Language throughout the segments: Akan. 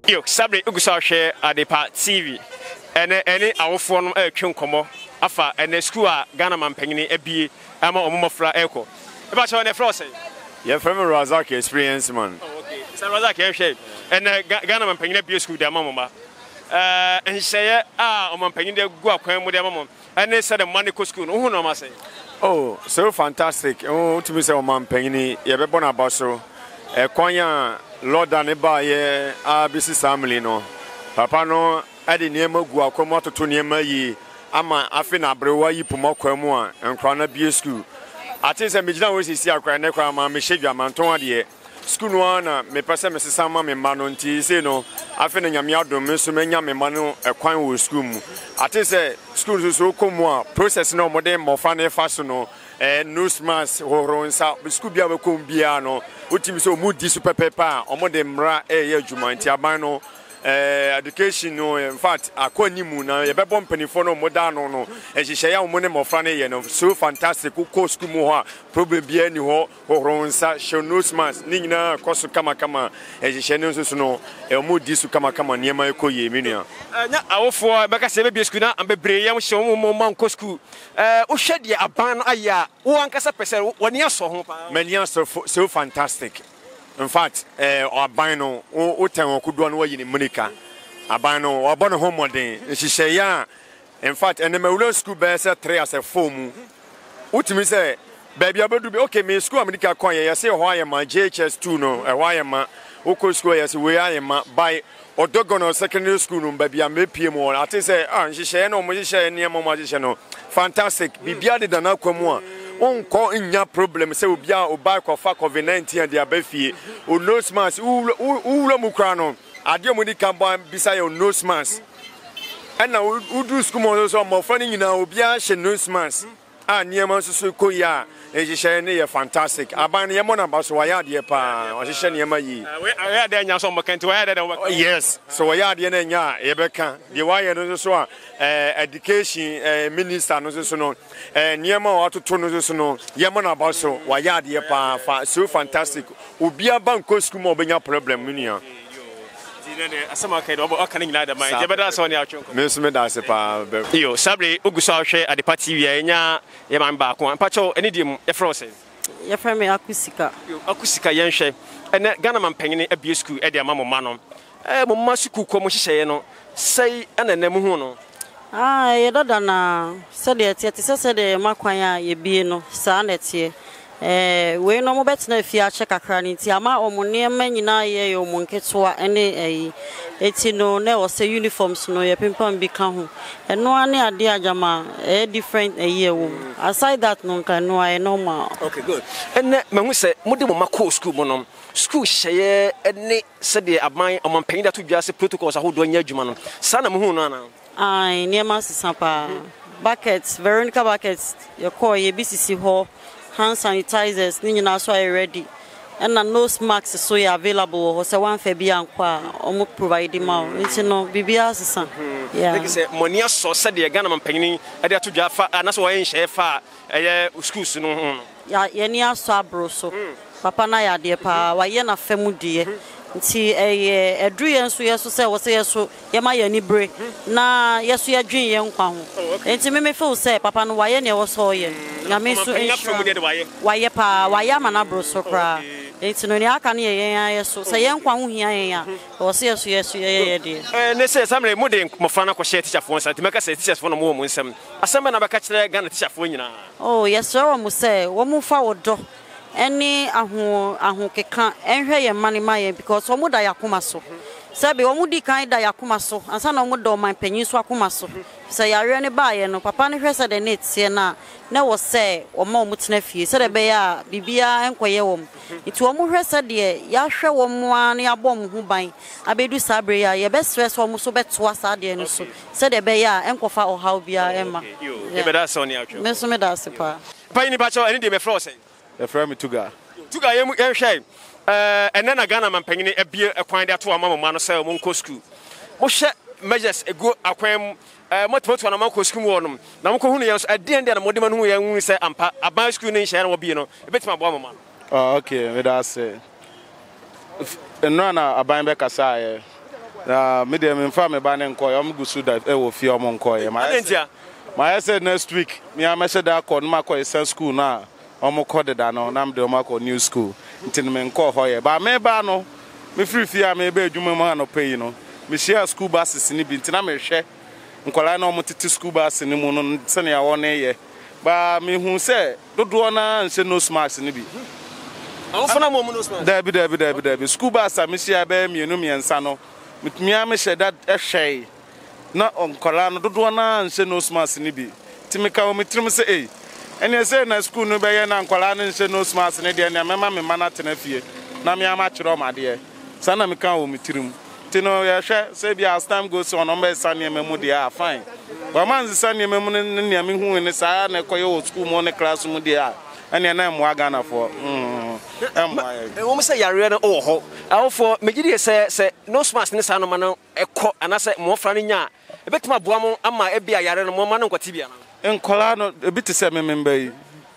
Yo, Sabre Ugusa share Adepa TV. Any our phone Chunkomo, Afa, and the school Ghana man penny a bee, Ama Omofra Echo. About your Frosty. Your friend Razaki experience, man. Okay, so Razaki shape. And Ghana man penny a bee school, their mama. And say, Oman penny go up with their mama. And they said a money school, who no must say. Oh, so fantastic. Oh, to me, say, Oman penny, Yabona Basso, a Konya, Lord Daneba, ABC family, no. Papa no. Adi niema gua kwamo to niema yi ama afi na brewa yi pomo kwamo a enkra na bie school ati se mejina wo sisi akra ne kwa ma me hwedwa manton ade school no na me pese me sesa ma me ma no nti se no afi na nyame adom me so menya me ma no ekwan wo school mu ati se school so komo a process no modern mo fa na fa so no nose mask horonsa school bia be kom bia no utimi so mu di super pepper omode mra ye adwuma nti aban no education no in fact akwanimu na ye bebo mpanifo no modano no ehihye ya mo ne mofra ne ye no so fantastic ko school mu ho problem bia ni ho horonsa shonosmas ni nyina koso kama ehihye ne nso no mo di su kama niema ekoye menua nya awofo beka se be school na ambebre yam hye mo man ko school wo hwede aban no aya wo ankasa pese woni aso ho pa mani aso so fantastic. In fact, Abano, o Tan could run away in Monica. Abano, or Bonne Homodin, she say, ya. In fact, and the Melo school bears a tray as a foam. What me say, baby, I will be okay, me school America coin, I say, why am I JHS2 no, a why am I, Oko Square, as we I am by or Dogon or secondary school, baby, I may PM or I say, she say, no, musician, near Momagiciano. Fantastic, be bearded than Aquamoa. On call in your problem, say, we are or back of COVID-19 and the Abefi, or nose mask, Ula Mukrano, Adiomudi Camban beside your nose mask. And now, who do school so more funny in our Biash nose mask? And Yamasu Koya, as you fantastic. Aban Yamona Baswaya, dear pa, or she Yamayi. I had then some can to add. Yes, so I had Yenya, Ebeka, the wire so education minister, no so and Yama to Tono, Yamana Basso, Waya, dear pa, so fantastic. Ubia Banco school being a problem, Munia. Some okay, opening ladder, my Jabada on your Miss Medasepa. Yo, Sabre Ugusa share at the party, Yaman back one patcho, any dim, a frozen. Your friend Akusika Yanshe, and Ghana man penny a beer school at their mamma Manon. Masuku Comoshiano, say, and a Nemuno. Ah, you don't know. Said it, said the Maquaya, ye be no, son, that's here. We no more better if you check a cranny, Tiama or Monia Menina, ye or Monketswa, any no, never say uniforms, no, your pimpon become. And no one idea, Jama, a different a year. Aside that, no can know I no more. Okay, good. And when we say, Mudimo school, Monum, school share, and said they are mine among paying that to just protocols, who don't yet, Juman. Sana Muhuna. I near Master Sampa. Buckets, Veronica buckets, your core, your BCC hall. Hand sanitizers, Nina so ready. And a nose mask is so available, or say one Fabian qua, or provide him out. It's no BBS. Yeah, like I said, Monia so said the Ghana penny, I dare to Jaffa, and that's why I share far a school soon. Yeah, Yenia Sabro so. Papa Naya dear pa, Wayana Femudi. See a dream, so yes, so was yes, so Yamaya Nibre. Na, yes, we are dream young pound. And to me, full say, Papa no Wayana was so yen. Yamisu, Wayapa, Wayamana bro so cry. It's no Yakani, yes, so say young one here, or yes, yes, dear. And they say somebody more than Mofana Cochet teacher for once, to make us a teacher for no more. Some assembly of a catcher gun teacher for you. Oh, yes, sir, I must say, one move forward. Any ahukeka enhwe ye mani maye because omuda yakoma so sabe omudi kan da yakoma so ansa na omuda o man panyin so akoma so say yare ne baaye no papa ne hwese de net tie na wo say o ma omutena fie se de be ya bibia enkoye wom itu omu hwese de ya hwe wom an ya bom hu ban abedu sabre ya ye be stress wom so beto asa de no so se de be ya enkofa o haw bia ema ye be da so ne atwo me so me da se pa pa ni ba cho any de be fro say The friend me Tuga. Tuga, you shame. And then a Ghana man penny a beer acquired that to a mamma man sell Monco school. What measures a good aquam, what on a Monco school on Namco, at the end of the modern who say, a by school nation will be no, a bit my woman. Oh, okay, let us say. And none are buying back a sire. Me dem in fa me ba ne nko am gusu da e wo fi om nko ye my said next week me am say da call ma call school na om call da no na me de om call new school ntin me nko ho ye ba me ba no me free fi am e ba adwuma ma no pay no me share school buses ni bi ntina me hwe nkola na om titi school bus ni mu no se ne ya wo ne ye ba me hu se dodo na nse no smarts ni bi Awofona mo no smarts Dabi school bus am share ba mienu miensa no mitmia me hye that ehwe na onkola no dodo na nse no smarts ni bi timika o mitrim se ene se na school no be ye na nkola no nse no smarts ni de na mema me mana tena fie na me ama kyerɛ ma de sana meka o mitrim tino ye hwe se bia as time goes on o be sane memu de fine ba man sane memu ne me hu ne saa na koye o school mo ne class mu de ene na mo aga na fo wo say yare no ho awofo megidi se no smarts ne sa no ma no ekɔ anase mo fra no nya ebetima boa mo ama ebia yare no mo ma no nkwati bia na enkola no ebiti se mememba yi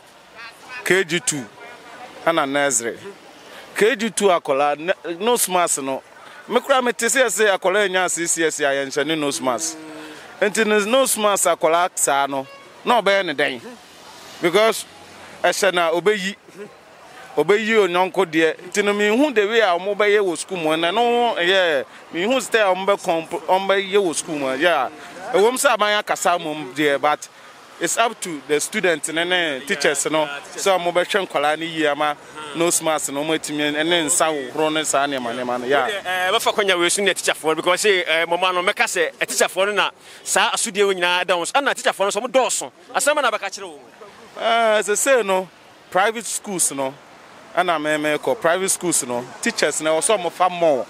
KG2 ana Nazare KG2 akola no smarts no me kura me tese se akola nya CCS ya yenhye no smarts enti no smarts akola sa no na obe ne den because esena obeyi onyonko de tinu mi hu de we a mo be ye wo school mo na no mi hu stay o be ye wo school mo ewom sa ban akasa mo de but it's up to the students and teachers no so mo be hwe nkwala ni yi ama no smarts no mo timi ene nsa wo horo ne sa ne ma be fa kwanya we su ne teacher for because mo ma no meka se teacher for na sa asudie wo nyina down so na teacher for no so mo doso asema na beka kire wo as I say no private schools no and I private schools no teachers na also mo fa more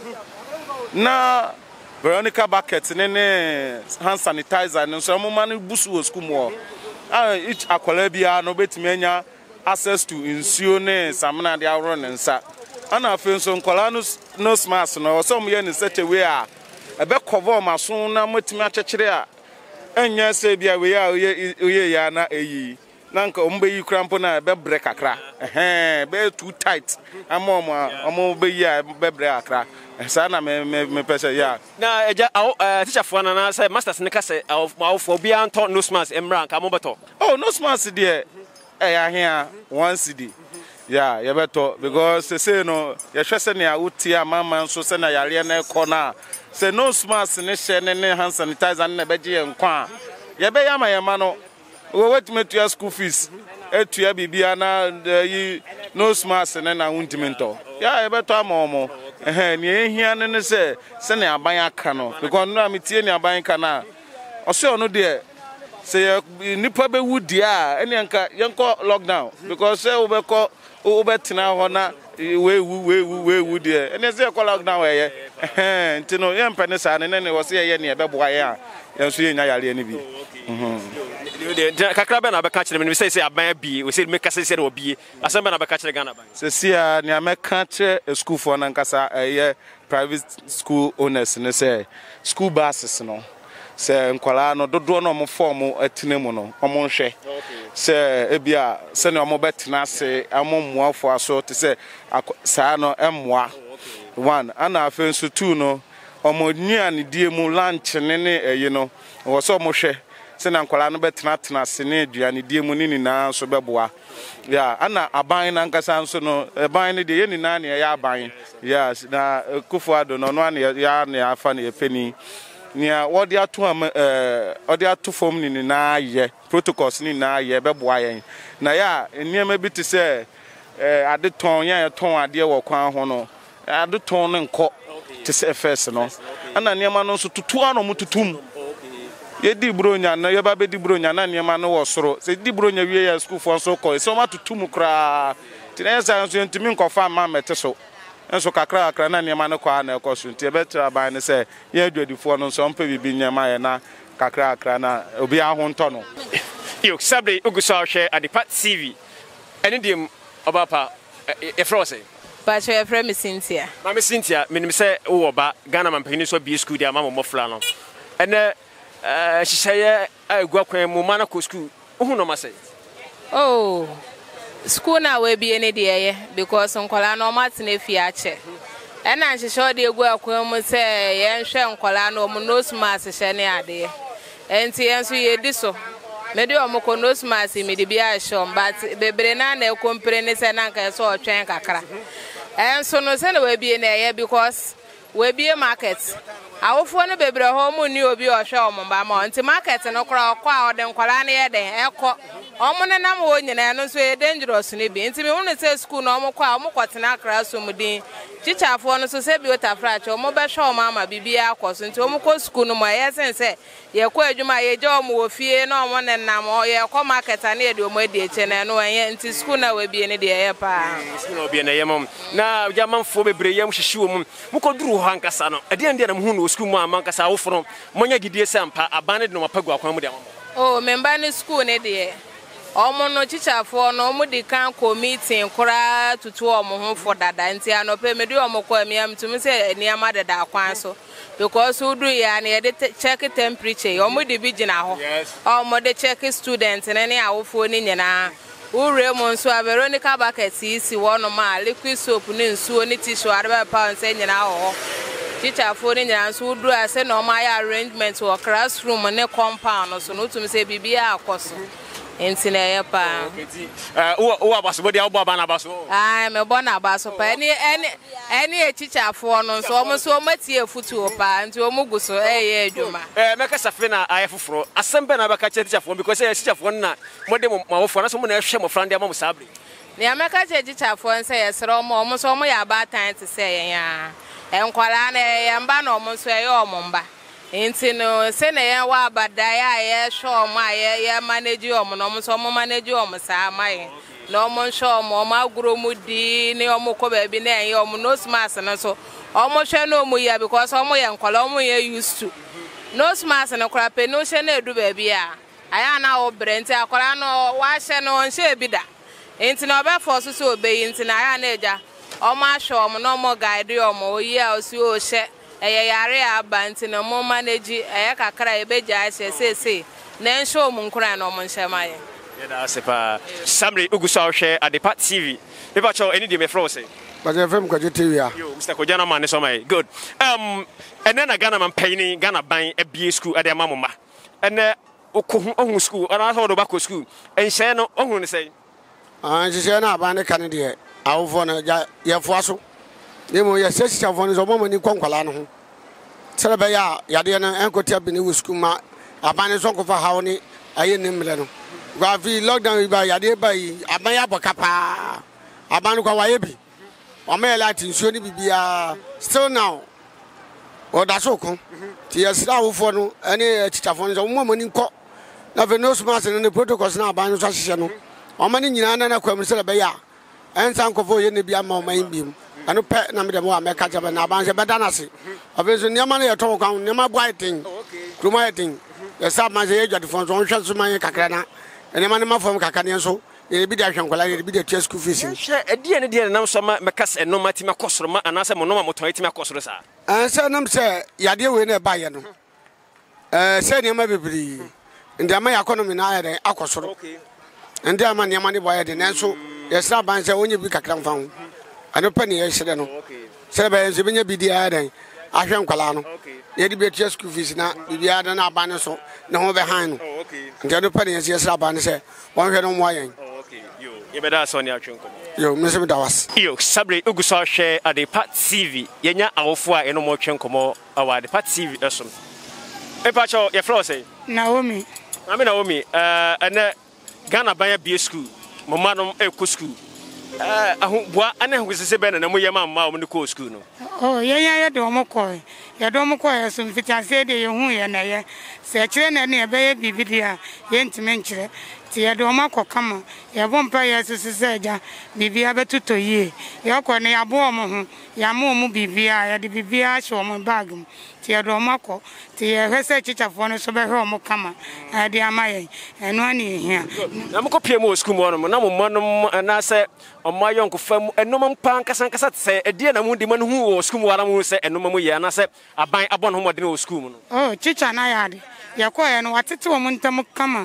na Veronica bucket ne hand sanitizer no so mo man busu school mo each akwala bia no betimi anya access to insuo ne samna de awro ne nsa ana afen so nkola no smarts no so mo ye ne such a way a ebe cover maso na motimi akekere a enya se bia we ya oye ya na eyi nanka ombe yi krampo na be break akra be too tight omo be ya be break akra sa na me pese ya na eja teacher for na say masters ne ka say awfo bia anto no smarts emra ka mo beto no smarts there ya here one cd ya beto because say no ya hwese ne awuti amama nso se na yare na ekona say no smarts ne hye ne hand sanitizer na beje enkwa ya be ya ma ya ma no we wait me to school fees etua bibia na yi no smarts na huntimento ya ebeto amomo ni ehia ne se ne aban aka no because no ametie ni aban ka na ose ono de se nipa be wudi a ene anka yenko lockdown because se obetina ho na we wudi ene se ko lockdown ye ntino ye mpene sa ne wo se ye ne ebeboa ye a yenso ye nya yare ni bi kakra be na be catch me say aban bi we say make say say obi asem be na be catch Ghana ban say sia ni am catch a school for na nkasa private school owners ne say school buses no say nkwala no dodo no mo form atine mu no omo nhwe say ebia say ne omo betina se amommoa fo aso te say saa no emmoa one ana afen so two no omo nua ne die mu lunch ne eyi no wo so mo hwe se na nkwala no betena se ne aduane die mu ni na so beboa ya ana aban na nkasa nso no aban ne de ye ni na ne ya aban ya na Akuffo Addo no no ne ya ne afa ne efeni nia wodi atu form ni na ye protocols ni na ye beboa yen na ya eniema bi te se ade ton ya ton ade wo kwan ho no ade ton ne nko te se first no ana niema no so tutu ano mututum ye di bronya na ye ba be di bronya na niema no wo soro se di bronya wie ya school for so ko se o matutum kra ti na sa so ntimi nkofa ma mete so enso kakra na niema no kwa na ekoso nti betra ban ne se ye adwadifo no so mpa bibi nyama ye na kakra na obi aho nto no yo sabre ugusa hwe Adepa TV ene dim obapa e frose but we frame Cynthia mama Cynthia menim se wo ba Ghana mampani so bi school dia mama mo fla no ene shishaye agwa kwan mu mana ko school ohu no ma say school na we bi ene de ye because nkola no matine fi ache And I show the work when we say, Yan Shan Colano, Monos Mass, Shani Ade. And Tians we did so. Maybe Moconos Mass, maybe I show, but the Brenana companies and Uncle saw train Kakra. And so no send will be in a because we be a market. Our phone baby home knew be or show Mamba, until market and okra crowd and Colania, then echo. Omon and I'm winning and so dangerous in be. Into me only say school no more quite more quatinacra sumudin. Teacher for us to say be what a fracture, mobile show mamma be aquas into Omoko school no more yes and say, Ye quaid you my job more fear no one and now or ye come market and near your mediate and no and to school now will be any day. School will be in a mom. Now, Yaman for me, Briam, she show him. Muko drew Hankasano. At the end of who school Mancas out from Monya Gidia Sampa, abandoned no Pagua. Oh, member school, Eddie. Omo no teacher for no mo de kan ko meeting kora tutu omo ho for dada nti anope me de omo ko amiam to me say eniama dada kwan so because who do ya na de check temperature omo de bi gina ho omo de check student na ne awofo ni nyina ure mo nso a Veronica bucket isi wo no ma liquid soap ni nsuo ni tissue arba pound say nyina ho teacher for ni nyina so do ase no ma ya arrangement or classroom ne compound so no to me say bibia akoso Intinea pa. Who about somebody out Banabaso? I'm a Bonabaso. Any teacher for no so almost so much here futu pa and to Omuguso, Juma. Make us a fina, I have for a simple Nabaka teacher for because I teacher for now. More for someone else, shame of Frandia Sabri. The American teacher for and say, almost all my bad time to say, and Qualane and Ban almost say, oh, Mumba. Intino sene ya wa badaya ya show ma ya manage omo no so mo manage omo sa mai no mo show mo ma guro mudi ni omo ko ba bi na ya omo no smas na so omo hwe no mu ya because omo ya nkwala omo ya used to no smas na kra pe no hwe na edu ba bi a aya na o brent akwala no wa hwe no hwe bi da intino ba force so obeyi intino aya na eja omo ahwe omo no mo guide omo o ya o si o hwe yare abanti na mo manage kakra ebeja asese na nsho mu nkura na mo nshemaye da sepa samri ugusa hwe Adepa TV eba cho eni de me fro say but FM kwaje TV a yo Mr. Kojana man so my good ene na Ghana man payini Ghana ban abie school ade amamma ene okohu ohun school ana so do bako school enhye no ohun ne say nhye na aban ne kan de awofo na ye foaso Nemo ya sesha fone so mama ni kwankwala no ho. Serebe ya yade na enkotia bi ni wusku ma abane so kofa hawo ni aye nimle no. Gwa fi lockdown ba yade ba yi aban ya bokapa. Aban ko waye bi. O me lati nsuo ni bibia still now. O da so ko. Ti yesra wo fo no ene teacher fone so mama ni nko. Na ve no smas ne protocols na aban so hye no. O ma ni nyina na kwam serebe ya. Ensan kofo ye ne bia ma o man bi mu. Anu pe na me dem wa me ka jaba na ban se beda na se obezo niam na ye to kwa niam boy tin kruma tin ye sa man se ye jwade fon so hwe so man kakra na niam na ma fom kakra ne so ye bi da hwenkola ye bi da tia school fees hwe edie ne de na so ma ka se no mati ma kosoro ma anase mo no ma moton ati ma kosoro sa se nam se yade we na ba ye no se niam bebiri ndi ma ya economy na ya den akosoro ndi ama niam ne boy ye den so ye sa ban se onye bi kakra mfa ho ano pani ye hye no sebe ense benya bidia dan ahwe nkwala no ye di betia school fees na bibia da na abane so ne ho be han no nti ano pani ye sra abane se won hwe no mo ayen yo ye beda so ne atwenko yo mese da was yo sabre uguso hwe Adepa TV yenya awofo a eno mo twenkomo awa Adepa TV esom epacho ye fro say Naomi ene Ghana ban bia school mama no e school bua ana hwesese be na mo yema ma o ko school no oh ye do mo ko ye so mfitiase de ye hu ye na ye se kire na ne be ye bibidia ye ntime nkire ti ye do mo kama ye bompa ye sese ja bibia betuto ye ye ko ne abo mo hu ya mo mu bibia ye de bibia hye mo bag mu ti ye do mo ko ti ye hwese chichafo no so be hwe mo kama de amaye eno ani hia na mo ko pie mo school mo no na mo manom na se omo yonko fam enom mpa nkasa se edie na mu di man hu o school wara mu se enom mu ye na se aban abon ho modene o school mu no oh chicha na ya de ye ko ye no watete wo mu ntam kama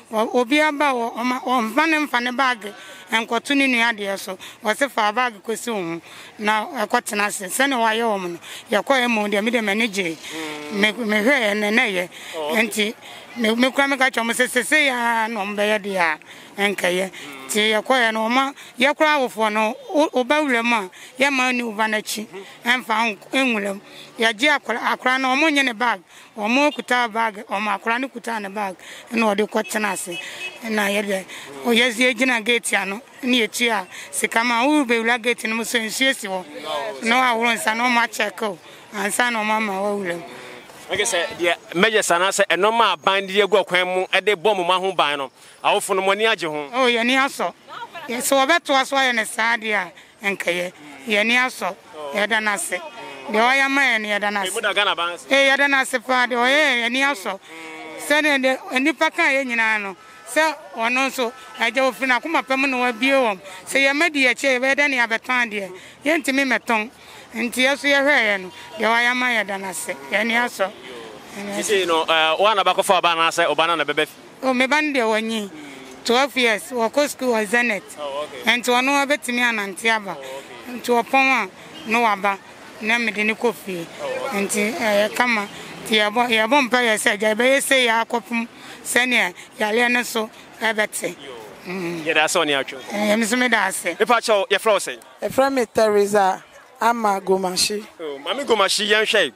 obi aba o mfane bag enkoto ni nua de so wo se fa bag kwesi wo na ekotena se se ne waye wo no ye ko emu de me de manage me hwe ne ye enti me kwa me ka chomo se ya no mbe ye de a enkaye ti ye ko ye no ma ye kura awofo no obawulem a ye ma ni ubanachi emfa enwulem ya ji akura na omo nye ne bag omo kuta bag omo akura ne kuta ne bag na ode kwotena ase na ye de o yezi ejina gate ano ni eti a sikama u be wula gate no so nsiesi wo no awuro nsa no ma check o ansa no mama wa wulem. Okay, say the major sana say enoma band dey go kwan mu e dey bomb ma ho ban no awofo no moni age ho oh ye ni aso ye so obeto aso ye ne saade a enkaye ye ni aso ye da na se de o ya ma ye ne ye da na se ye da na se pa de o ye ni aso se ne de enipa kan ye nyina no se ono so aje ofina kuma pem no wa bie wom se ye madi ye che be da ne abeton de ye ntimi meton nti yeso ye hwe ye no de o ya ma ye da na se ye ni aso you know one about for bana say obana na bebe oh me bande wanyi 12 years wo ko school was Zenith and to ono abetimi anante aba nti opon a no aba na me de ne kofi nti kama ti ya bo mpa ye se ja be ye se ya akopum sene ya le ne so ebete ye da so ni acho me so me da se e pa cho ye flow say e from me Teresa ama gomashi oh mami gomashi yan hwe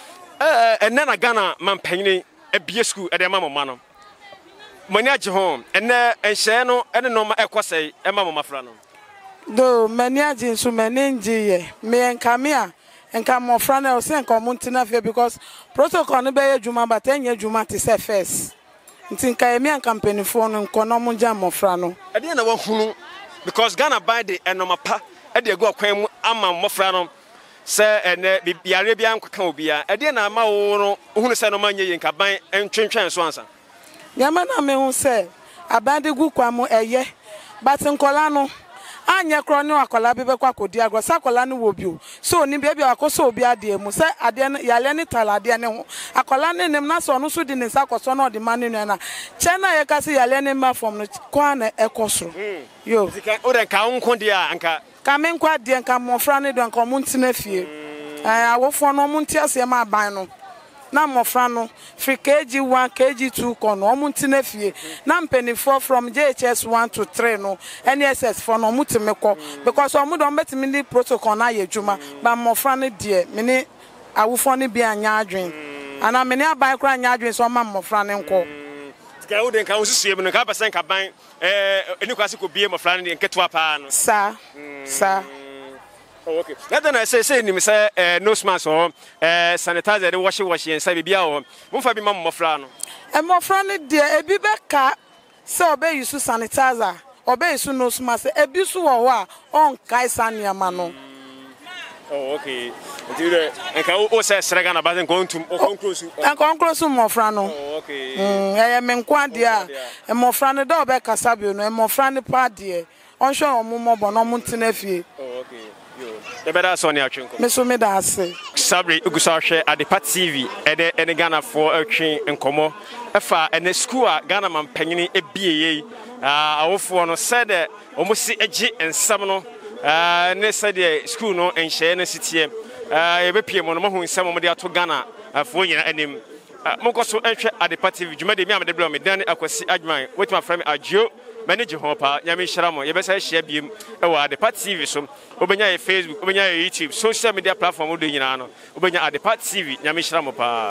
enna Ghana man panyin ebie school e de mama no mani age ho enna enhye no ene no ma ekosai e mama mafra no do mani age nso mani ngiye me enkamia enka mofra na o se enka omuntina fe because protocol no be adwuma but enye adwuma te se first ntinka emi campaign fo no nkono mo jam mofra no e de na wa hunu because Ghana by the enoma pa e de go kwan mu ama mofra no se ene biare bia nkaka obia e de na ama wo no hunu se no manye yin kaban entwentwen so ansa nyama na me hu se abande gu kwa mu eye but nkola no anya kro ne akola bebe kwa kodi agro sa akola ne wo bio so ni bia akoso obi ade mu se ade yale ne talade ne ho akola ne nem na so no so di ne sa koso no de manu na che na ye ka se yale ne ma form no kwa na ekoso yo o de ka unko de a anka ka me nkwa de nka mofra ne do nka mo ntina fie awofo no mo ntia se ma ban no na mofra no free KG1 KG2 kono omu ntina fie na mpenifo from JHS1 to 3 no NSS for no mutimeko because omu don betimi ni protocol na yedwuma ba mofra no de me ni awofo no bia anya adwen ana me ni aban kra anya adwen so ma mofra no nko ka o de ka o sisue no ka percent ka ban eni kwase ko bie mofra no de nketo pa no sa oh, okay. Then I say ni me say no smash or sanitizer the wash and say bia o mo fa bi ma mofra no mofra no de ebi be ka se obe use sanitizer obe use no smash ebi so wo ho a on kai saniama no oh okay ntire enka o say srega na ba nko ntum o konkrosu mofra no oh okay me nkwa de a mofra no da obe kasa bi no mofra no pa de on hwe omo mobo no mo ntena fie oh okay the better Sonia Chinko. Me so me da ase. Sabri Ugusashe Adepa TV ene Ghana for atwe nkomo. Efa ene school a Ghana man panyini ebieye. Awofo no said omosi agi ensam no. Ne said school no enhye na sitie. Ebepie mo no mo hu ensam mo de ato Ghana afo nyina anim. Monkoso enhwe Adepa TV dwuma de mi amade bla me dan akwasi adwan. Wetima frame Addo manage ho pa nyame hyeramo ye besa hye biem e wa Adepa TV so obenya ye Facebook obenya ye YouTube social media platform do nyina no obenya Adepa TV nyame hyeramo pa